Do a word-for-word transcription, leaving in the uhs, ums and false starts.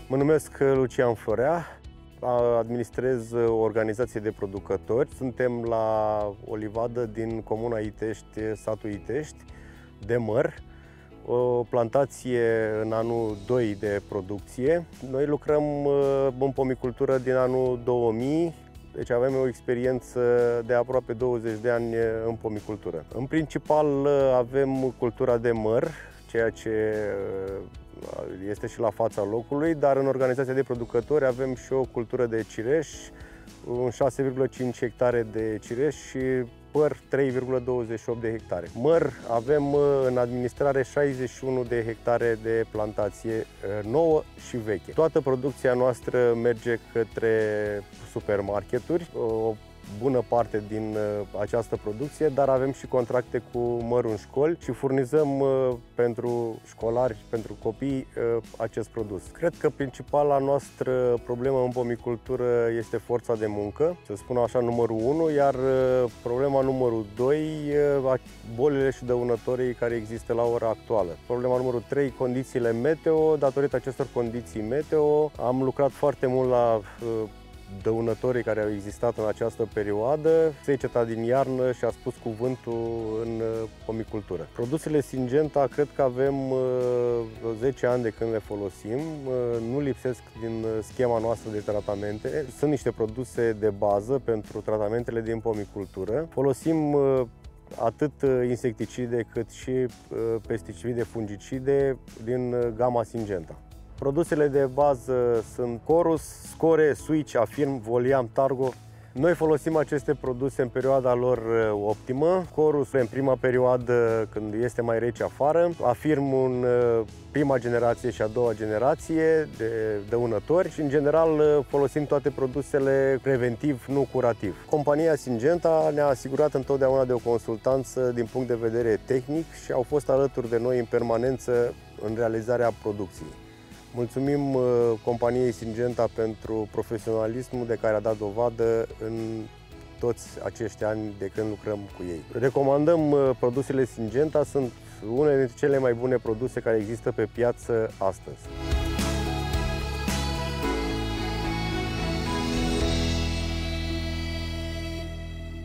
Mă numesc Lucian Florea, administrez o organizație de producători. Suntem la o livadă din comuna Itești, satul Itești, de măr, o plantație în anul doi de producție. Noi lucrăm în pomicultură din anul două mii, deci avem o experiență de aproape douăzeci de ani în pomicultură. În principal avem cultura de măr, ceea ce este și la fața locului, dar în organizația de producători avem și o cultură de cireș, un șase virgulă cinci hectare de cireș și păr trei virgulă douăzeci și opt de hectare. Măr avem în administrare șaizeci și unu de hectare de plantație nouă și veche. Toată producția noastră merge către supermarketuri, o bună parte din această producție, dar avem și contracte cu mărul în școli și furnizăm pentru școlari, pentru copii, acest produs. Cred că principala noastră problemă în pomicultură este forța de muncă, să spun așa, numărul unu, iar problema numărul doi, bolile și dăunătorii care există la ora actuală. Problema numărul trei, condițiile meteo. Datorită acestor condiții meteo, am lucrat foarte mult la dăunătorii care au existat în această perioadă. Seceta din iarnă și-a spus cuvântul în pomicultură. Produsele Syngenta, cred că avem vreo zece ani de când le folosim. Nu lipsesc din schema noastră de tratamente. Sunt niște produse de bază pentru tratamentele din pomicultură. Folosim atât insecticide cât și pesticide, fungicide din gama Syngenta. Produsele de bază sunt Corus, Score, Switch, Afirm, Voliam, Targo. Noi folosim aceste produse în perioada lor optimă. Corus în prima perioadă când este mai rece afară. Afirm în prima generație și a doua generație de dăunători și în general folosim toate produsele preventiv, nu curativ. Compania Syngenta ne-a asigurat întotdeauna de o consultanță din punct de vedere tehnic și au fost alături de noi în permanență în realizarea producției. Mulțumim companiei Syngenta pentru profesionalismul de care a dat dovadă în toți acești ani de când lucrăm cu ei. Recomandăm produsele Syngenta, sunt unele dintre cele mai bune produse care există pe piață astăzi.